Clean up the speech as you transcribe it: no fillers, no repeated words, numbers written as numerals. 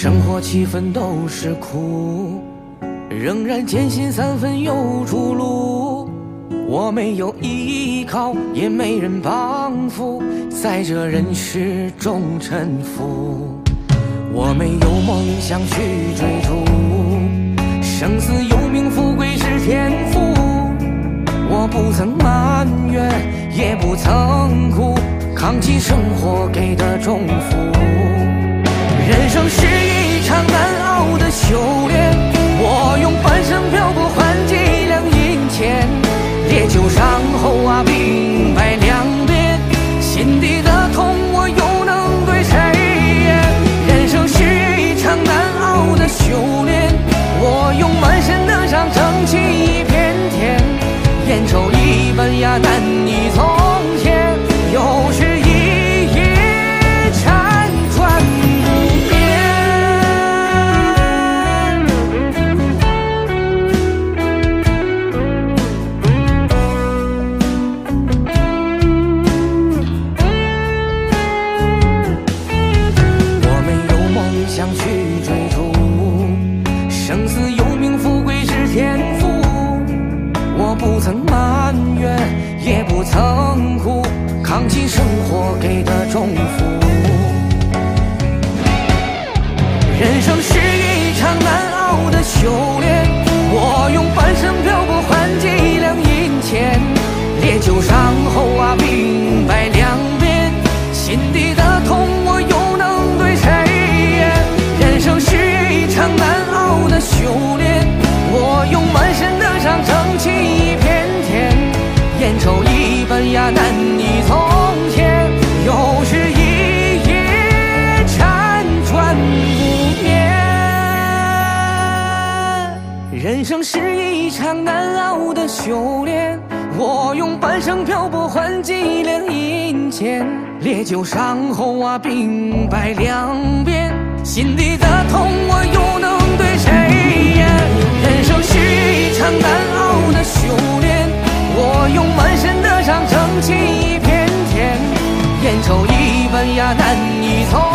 生活气氛都是苦，仍然坚信3分有出路。我没有依靠，也没人帮扶，在这人世中沉浮。我没有梦想去追逐，生死有命，富贵是天赋。我不曾埋怨，也不曾哭，扛起生活给的重负。人生是一场难熬的修炼，我用半生漂泊换几两银钱，烈酒伤后啊，兵败两边，心底的痛我又能对谁言？人生是一场难熬的修炼，我用满身的伤撑起一片天，烟抽一半呀，难以从前，又是一夜辗转不眠。我没有梦想去追逐，生死有命，富贵是天赋。我不曾埋怨，也不曾哭，扛起生活给的重负。人生是一场难熬的修炼，我用半生漂泊换几两银钱，烈酒伤后啊，兵败两边，心底的痛我又能对谁言？人生是一场难熬的修炼，我用满身的伤撑起一片天，烟抽一半呀，难以从前，又是一夜辗转不眠。人生是一场难熬的修炼，我用半生漂泊换几两银钱，烈酒伤后啊，兵败两边，心底的痛我又能对谁言？人生是一场难熬的修炼，我用满身的伤撑起一片天，烟抽一半呀，难以从